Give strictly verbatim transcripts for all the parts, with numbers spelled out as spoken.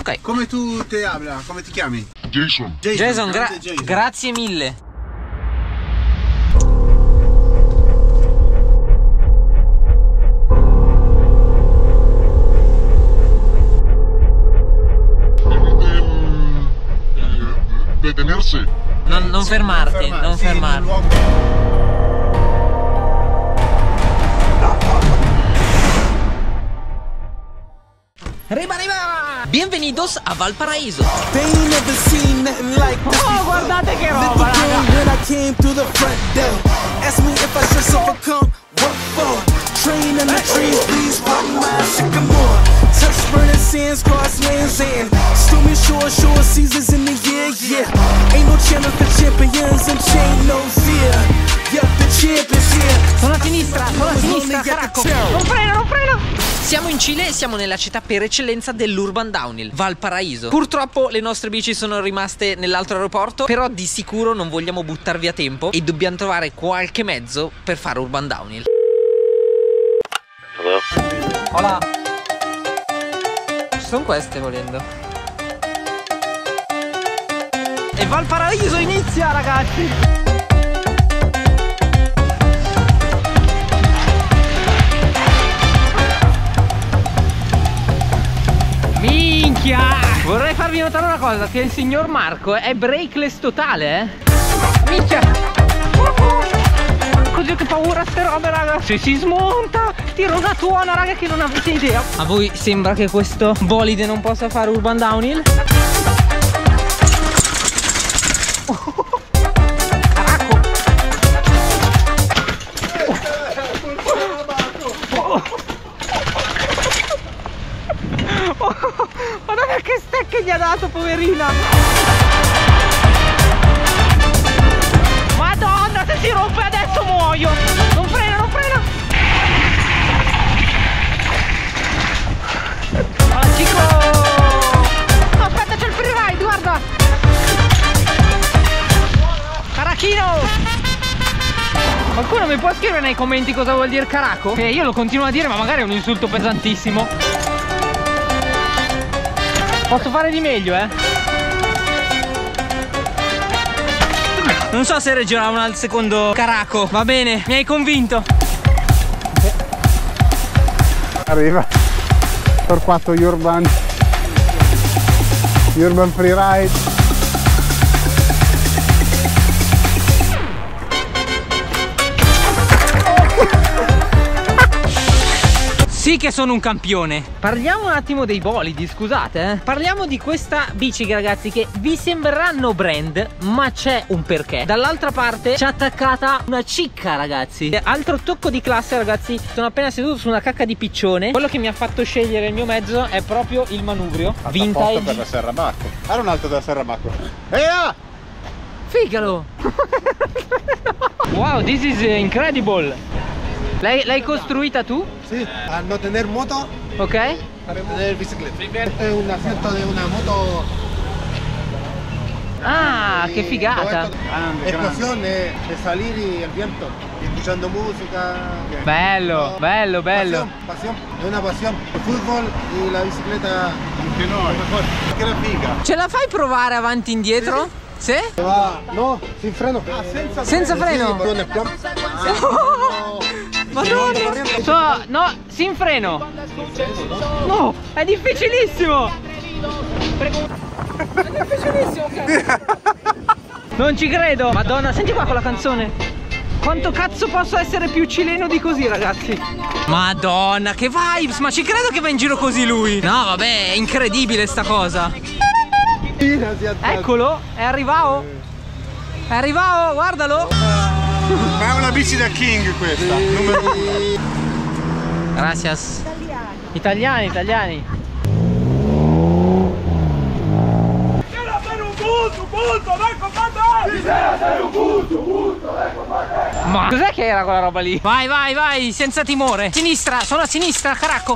Ok. Come tu ti habla? Come ti chiami? Jason. Jason, Jason, gra Jason. grazie mille. Detenerse. Non, non Sì, fermarti, non non fermarti. fermarti. Sì, Riba, riba! Bienvenidos a Valparaíso. Oh, guardate che roba, raga! Sono a sinistra, sono a sinistra, caraco! Non freno, non freno! Siamo in Cile e siamo nella città per eccellenza dell'urban downhill, Valparaíso. Purtroppo le nostre bici sono rimaste nell'altro aeroporto, però di sicuro non vogliamo buttar via tempo e dobbiamo trovare qualche mezzo per fare urban downhill. Hello? Hola. Ci sono queste volendo. E Valparaíso inizia, ragazzi! Minchia! Vorrei farvi notare una cosa, che il signor Marco è brakeless totale, eh? Minchia! Così che paura ste robe, raga! Se si smonta, tiro una tuona, raga, che non avete idea! A voi sembra che questo bolide non possa fare urban downhill? Caraco! Guarda che stecche gli ha dato, poverina! Madonna, se si rompe adesso muoio! Non frena, non frena! Guarda, Chico! No, aspetta, c'è il freeride, guarda! Carachino! Qualcuno mi può scrivere nei commenti cosa vuol dire caraco? Che io lo continuo a dire, ma magari è un insulto pesantissimo. Posso fare di meglio, eh? Non so se reggerà un al secondo caraco. Va bene, mi hai convinto. arriva per quattro urban urban freeride. Sì che sono un campione. Parliamo un attimo dei bolidi, scusate, eh. Parliamo di questa bici, ragazzi, che vi sembreranno brand, ma c'è un perché. Dall'altra parte c'è attaccata una cicca, ragazzi. Altro tocco di classe, ragazzi. Sono appena seduto su una cacca di piccione. Quello che mi ha fatto scegliere il mio mezzo è proprio il manubrio vintage per la Serramacco. Era un altro della Serramacco. Eia! Figalo. Wow, this is incredible. L'hai costruita tu? Sí, al no tener moto, Ok. para tener bicicleta. Este es un asiento de una moto. Ah, y che figata. todo esto, explosión de, de salir y el viento, y escuchando música. Bello, No, bello, bello. Pasión, pasión, es una pasión. El fútbol y la bicicleta, Anche noi. lo mejor. Che la figa. Ce la fai provare avanti e indietro? Sì? Se va, no, sin freno. Ah, senza, Senza freno? Sí, con el plan. Madonna! So, no, sin freno! No, è difficilissimo! È difficilissimo, non ci credo! Madonna, senti qua con la canzone! Quanto cazzo posso essere più cileno di così, ragazzi? Madonna, che vibes! Ma ci credo che va in giro così lui! No, vabbè, è incredibile sta cosa! Eccolo, è arrivato! È arrivato, guardalo! Ma è una bici da King questa, numero uno. Gracias. Italiani, italiani. Ma cos'è che era quella roba lì? Vai, vai, vai, senza timore. Sinistra, sono a sinistra, caraco.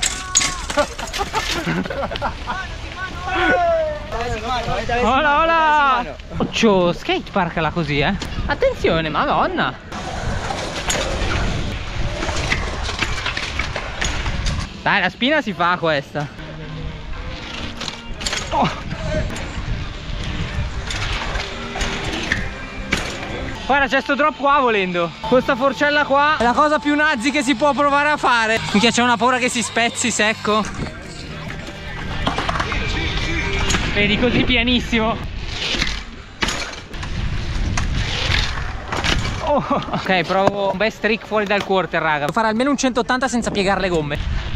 Hola, hola. Occhio, skatepark là così, eh. Attenzione, madonna. Dai, la spina si fa questa. Oh. Guarda, c'è sto drop qua volendo. Questa forcella qua è la cosa più nazi che si può provare a fare. Minchia, c'è una paura che si spezzi secco. Vedi, così pianissimo. Oh. Ok, provo un best trick fuori dal quarter, raga. Devo fare almeno un centottanta senza piegare le gomme.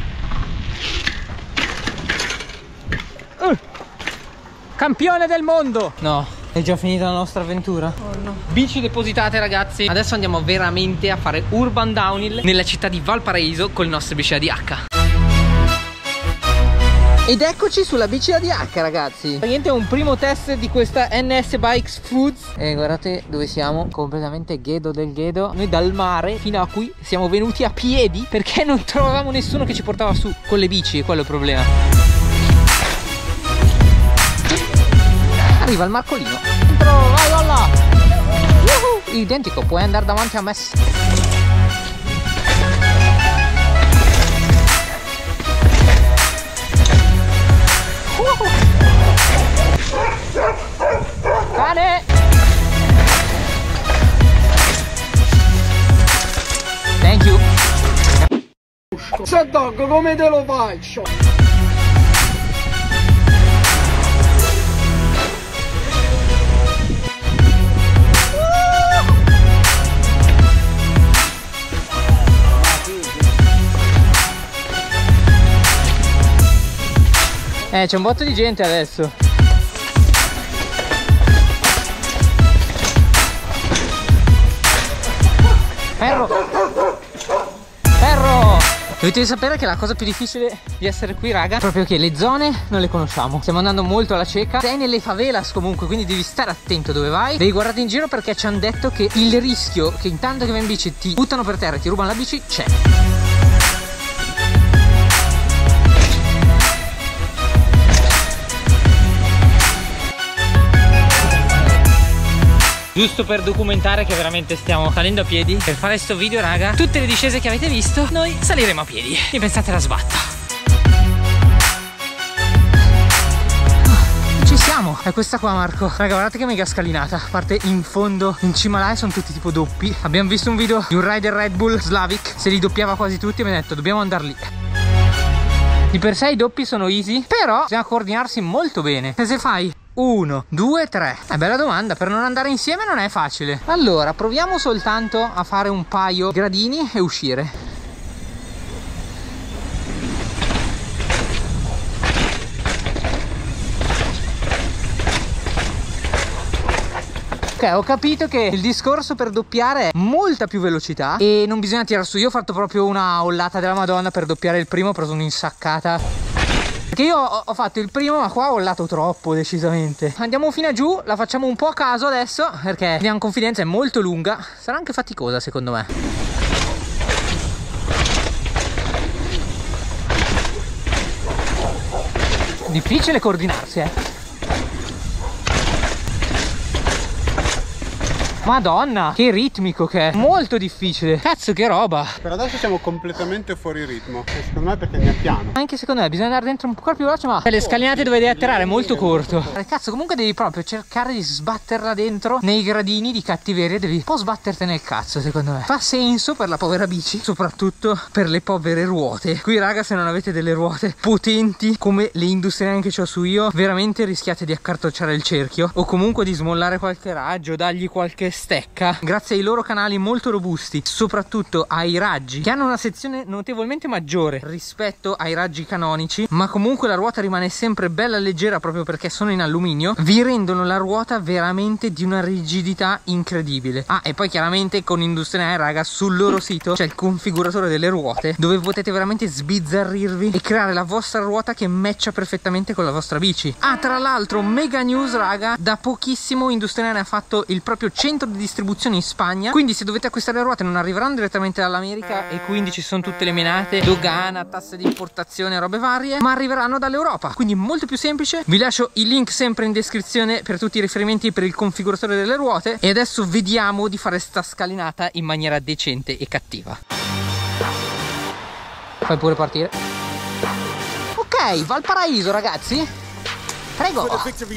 uh. Campione del mondo. No, è già finita la nostra avventura? Oh no. Bici depositate, ragazzi. Adesso andiamo veramente a fare urban downhill nella città di Valparaíso con le nostre bici A D H. Ed eccoci sulla bici A D H, ragazzi. Praticamente è un primo test di questa N S Bikes Foods. E guardate dove siamo, completamente ghedo del ghedo. Noi dal mare fino a qui siamo venuti a piedi perché non trovavamo nessuno che ci portava su con le bici, e quello è il problema. Arriva il Marcolino. Entro, vai, olla. Uhuh. Identico, puoi andare davanti a me. Cane! Thank you. Sad dog, come te lo faccio? Eh, c'è un botto di gente adesso. Ferro! Ferro! Dovete sapere che la cosa più difficile di essere qui, raga, è proprio che le zone non le conosciamo. Stiamo andando molto alla cieca. Sei nelle favelas comunque, quindi devi stare attento dove vai. Devi guardare in giro perché ci hanno detto che il rischio che intanto che vai in bici ti buttano per terra e ti rubano la bici c'è. Giusto per documentare che veramente stiamo salendo a piedi. Per fare sto video, raga, tutte le discese che avete visto noi saliremo a piedi. E pensate alla sbatta. oh, Ci siamo. È questa qua, Marco. Raga, guardate che mega scalinata. A parte in fondo, in cima là, sono tutti tipo doppi. Abbiamo visto un video di un rider Red Bull, Slavic. Se li doppiava quasi tutti e mi ha detto dobbiamo andare lì. Di per sé i doppi sono easy, però bisogna coordinarsi molto bene. E se fai uno, due, tre. È bella domanda, per non andare insieme non è facile. Allora, proviamo soltanto a fare un paio di gradini e uscire. Ok, ho capito che il discorso per doppiare è molta più velocità e non bisogna tirare su. Io ho fatto proprio una ollata della Madonna per doppiare il primo, ho preso un'insaccata. Perché io ho, ho fatto il primo, ma qua ho ollato troppo, decisamente. Andiamo fino a giù, la facciamo un po' a caso adesso, perché andiamo confidenza, è molto lunga. Sarà anche faticosa, secondo me. Difficile coordinarsi, eh. Madonna, che ritmico che è. Molto difficile. Cazzo, che roba. Per adesso siamo completamente fuori ritmo. E secondo me perché andiamo piano. Anche secondo me bisogna andare dentro un po' più veloce, ma per le scalinate dove devi atterrare è molto corto. Cazzo, comunque devi proprio cercare di sbatterla dentro nei gradini di cattiveria. Devi un po' sbatterti nel cazzo, secondo me. Fa senso per la povera bici, soprattutto per le povere ruote. Qui, raga, se non avete delle ruote potenti come le industriali che ho su io, veramente rischiate di accartocciare il cerchio o comunque di smollare qualche raggio, dargli qualche stecca. Grazie ai loro canali molto robusti, soprattutto ai raggi che hanno una sezione notevolmente maggiore rispetto ai raggi canonici, ma comunque la ruota rimane sempre bella leggera proprio perché sono in alluminio, vi rendono la ruota veramente di una rigidità incredibile. Ah, e poi chiaramente con Industriale, raga, sul loro sito c'è il configuratore delle ruote dove potete veramente sbizzarrirvi e creare la vostra ruota che matcha perfettamente con la vostra bici. Ah, tra l'altro, mega news, raga, da pochissimo Industriale ha fatto il proprio centro di distribuzione in Spagna, quindi se dovete acquistare le ruote non arriveranno direttamente dall'America e quindi ci sono tutte le menate, dogana, tasse di importazione, robe varie, ma arriveranno dall'Europa, quindi molto più semplice. Vi lascio il link sempre in descrizione per tutti i riferimenti per il configuratore delle ruote e adesso vediamo di fare sta scalinata in maniera decente e cattiva. Fai pure partire. Ok, Valparaíso, ragazzi. Prego.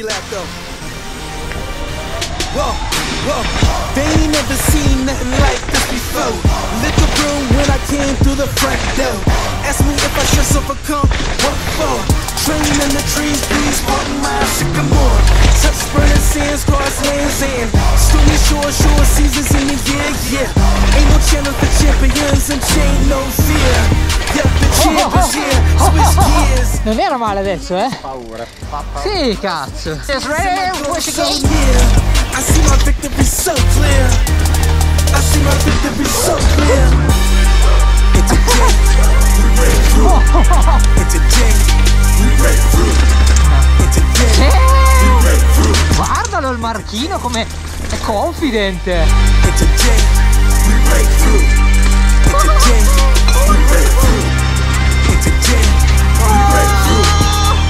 Whoa, whoa, they ain't never seen nothing like this before. Little room when I came through the front door. Ask me if I should overcome, what for? Train in the trees, breeze, walking my sycamore. Touch burning sands, cross lands and stormy shore, shore seasons in the year, yeah. Ain't no channel for champions and chain no fear. Yeah, the champ is here, switch gears. Non era male adesso, eh? Paura. Sì, cazzo. It's ready, push So again. near. I see my victory so clear. I see my victory so clear. It's a day, we break through. It's a day, we break through. It's a day, we break through. Guardalo il marchino come è confident. It's a day, we break through. It's a day, we break through. It's a day, we break through.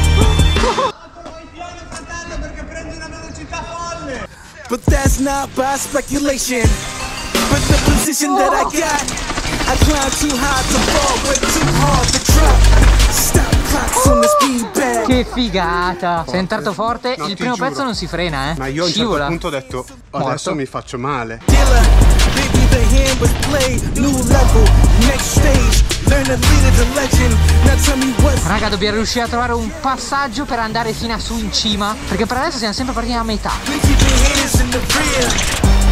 But that's not by speculation. But the position that I got, I climb too high to fall, but too hard to drop. Stop clocks on the speed bag. Che figata. Sei entrato forte, No, il ti primo giuro. pezzo non si frena, eh. Ma io a un certo Scivola. punto ho detto, adesso Morto. mi faccio male. Dealer, baby, the hand was played. New level, next stage. Learn to lead the legend. Now tell me what's Raga, dobbiamo riuscire a trovare un passaggio per andare fino a su in cima, perché per adesso siamo sempre partiti a metà. we keep the haters in the rear.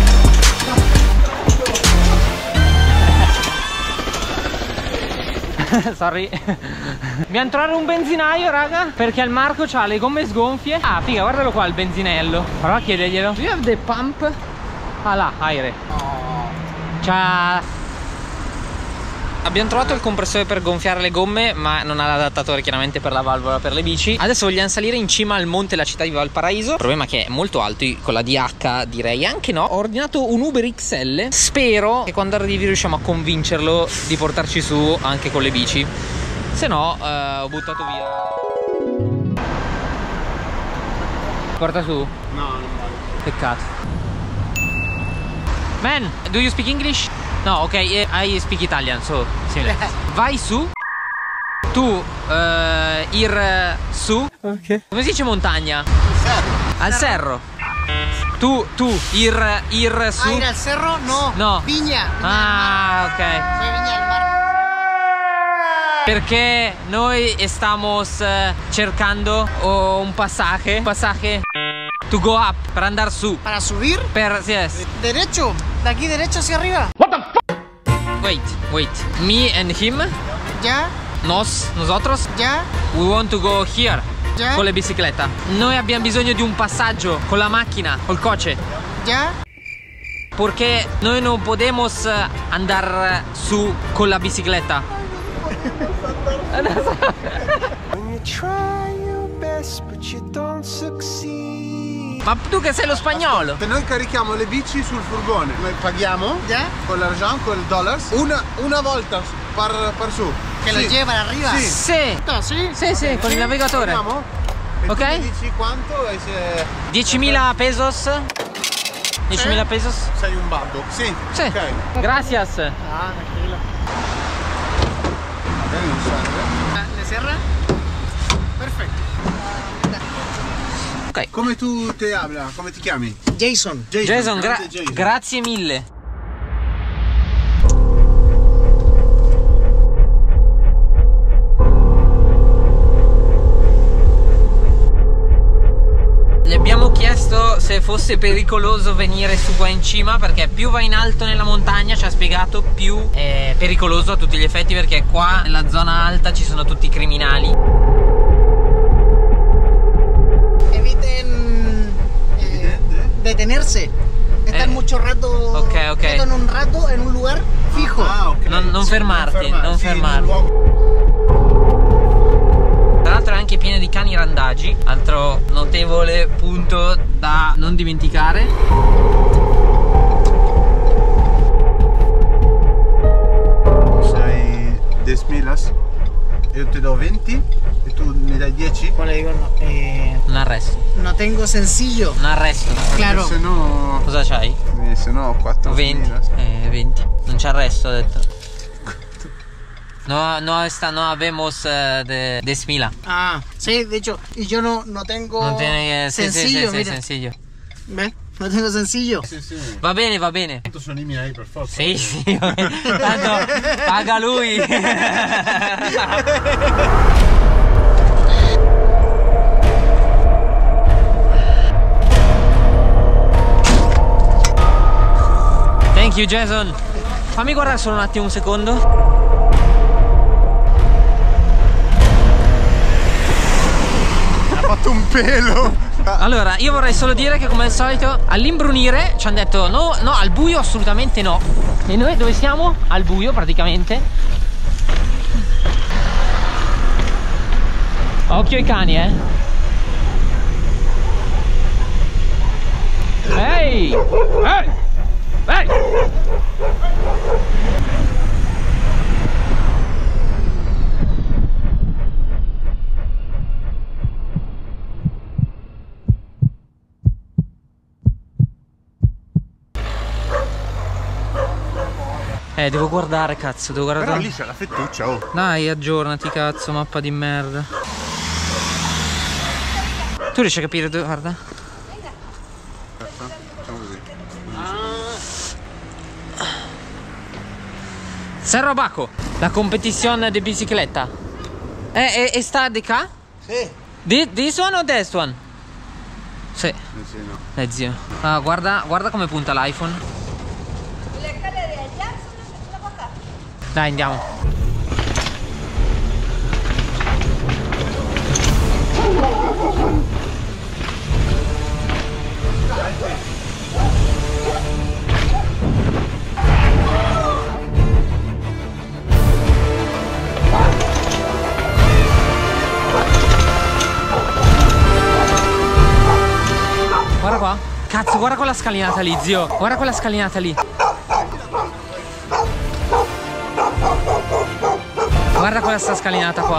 Sorry. Dobbiamo trovare un benzinaio, raga, perché il Marco ha le gomme sgonfie. Ah, figa, guardalo qua il benzinello. Prova a chiederglielo. Do you have the pump? Ah là, aire. Ciao. Abbiamo trovato il compressore per gonfiare le gomme, ma non ha l'adattatore chiaramente per la valvola per le bici. Adesso vogliamo salire in cima al monte della città di Valparaiso. Il problema è che è molto alto, io con la D H direi anche no. Ho ordinato un Uber X L. Spero che quando arrivi riusciamo a convincerlo di portarci su anche con le bici. Se no, eh, ho buttato via. Porta su? No, non vale. Peccato. Man, do you speak English? No, ok, eh, I speak Italian, so similar. Vai su. Tu, eh, ir su. Ok. Come si dice montagna? Al cerro. Tu, tu, ir, ir su. Ah, ir al cerro? No. No. Viña. Ah, ok. Sí, Viña del Mar. Perché noi estamos eh, cercando oh, un pasaje, un pasaje to go up, per andare su. Para subir, Per, yes. derecho. De aquí derecho hacia arriba. Wait, wait. Me and him, Ya, nos, nosotros, ya, we want to go here. ya, Con la bicicletta. Noi abbiamo bisogno di un passaggio con la macchina, col coche. ya. Perché noi non podemos andare su con la bicicletta. When you try your best but you don't succeed. Ma tu che sei lo spagnolo? Se noi carichiamo le bici sul furgone, noi paghiamo Ya. con l'argent, con il dollars, una, una volta per, per su. Que lo Sì. llevan arriba. Sì. Sì. Ah, sí. Sì, sì, con il navigatore. Paghiamo? E Ok. tu mi dici quanto e se diecimila pesos. diecimila pesos? sei un babbo. Sì. Sì. Ok. Gracias. Ah, tranquilo. Magari non serve. ¿Le cierra? Perfecto. Ok. Come tu ti habla? Come ti chiami? Jason. Jason, gra- grande Jason. grazie mille. Gli abbiamo chiesto se fosse pericoloso venire su qua in cima, perché più va in alto nella montagna, ci ha spiegato, più è pericoloso a tutti gli effetti, perché qua nella zona alta ci sono tutti i criminali. Eviten eh, detenerse. Estar Eh, mucho rato. ok, ok. quieto en un rato en un lugar fijo. Ah, ok. Non- non Sì, fermarti, fermar- non sì, fermarti. nel luogo- Tra l'altro è anche pieno di cani randagi, altro notevole punto da non dimenticare. Sei dieci milas, io ti do venti e tu mi dai dieci? Pues le digo, no, eh, Un arresto, no tengo sencillo. un arresto. Claro. Se no, Cosa c'hai? eh, se no quattro venti. milas. Eh, venti. Non c'è arresto, ho detto. No, no, esta, no habemos uh, de diez mil. Ah, sí, de hecho, y yo no, no tengo Non tiene, eh, sì, sencillo, sì, sì, mira. sencillo. ¿Ves? No tengo sencillo. Sì, sì. Va bene, va bene. Tanto sono i miei per forza. Sì, sì, tanto paga lui. Thank you, Jason. Fammi guardare solo un attimo, un secondo. Ha fatto un pelo. Allora, io vorrei solo dire che come al solito all'imbrunire ci hanno detto no, no, al buio assolutamente no. E noi dove siamo? Al buio praticamente. Occhio ai cani, eh. Ehi! Ehi! Ehi! Eh, devo guardare, cazzo, devo guardare. Però lì c'è la fettuccia, oh. Dai, aggiornati, cazzo, mappa di merda. Tu riesci a capire dove, guarda? Facciamo così. Cerro Baco, la competizione di bicicletta. Eh, eh, sta di qua? Sì. Di, this one o this one? Sì. Sì, sì, no. Eh, zio. Ah, guarda, guarda come punta l'iPhone. Dai, andiamo. Guarda qua. Cazzo, guarda quella scalinata lì, zio. Guarda quella scalinata lì. Guarda questa scalinata qua.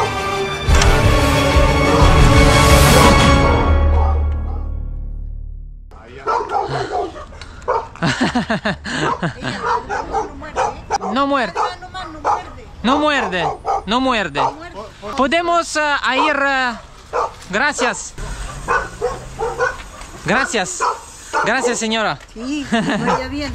No muerde. No muerde. No muerde. Podemos uh, ir. Uh, gracias. Gracias. Gracias, señora. Sí, que vaya bien.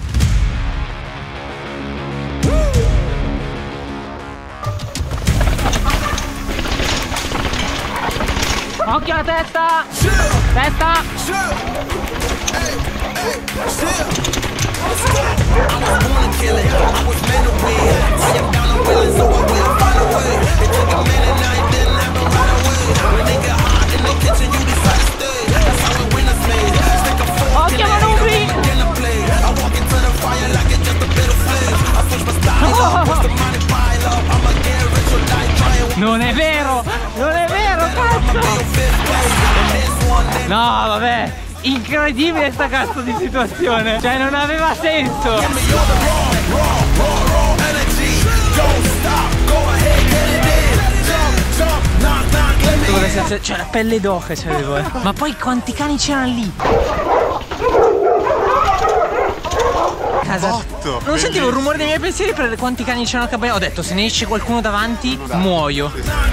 Occhio alla testa! Testa! Occhio alla nubri! Non è vero! Non è vero, cazzo! No, vabbè! Incredibile sta cazzo di situazione! Cioè, non aveva senso! Cioè, la pelle d'oca c'avevo, eh! Ma poi quanti cani c'erano lì? Casa. Botto, non sentivo il rumore dei miei pensieri per quanti cani c'erano a cabina. Ho detto se ne esce qualcuno davanti muoio.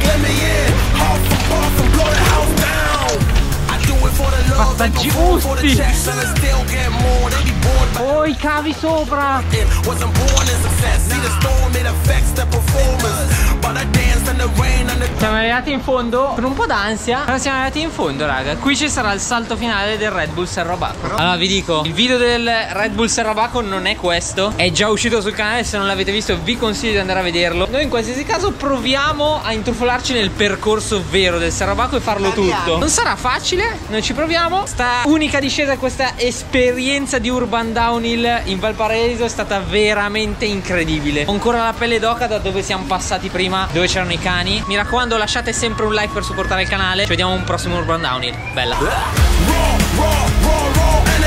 Passaggi gusti. Oh, i cavi sopra. Siamo arrivati in fondo per un po' d'ansia, però siamo arrivati in fondo, raga. Qui ci sarà il salto finale del Red Bull Cerro Baco. Allora vi dico, il video del Red Bull Cerro Baco non è questo, è già uscito sul canale. Se non l'avete visto vi consiglio di andare a vederlo. Noi in qualsiasi caso proviamo a intrufolarci nel percorso vero del Cerro Baco e farlo tutto. Non sarà facile, noi ci proviamo. Sta unica discesa, questa esperienza di urban downhill in Valparaíso è stata veramente incredibile. Ho ancora la pelle d'oca da dove siamo passati prima, dove c'erano i cani. Mi raccomando, lasciate sempre un like per supportare il canale. Ci vediamo a un prossimo urban downhill. Bella.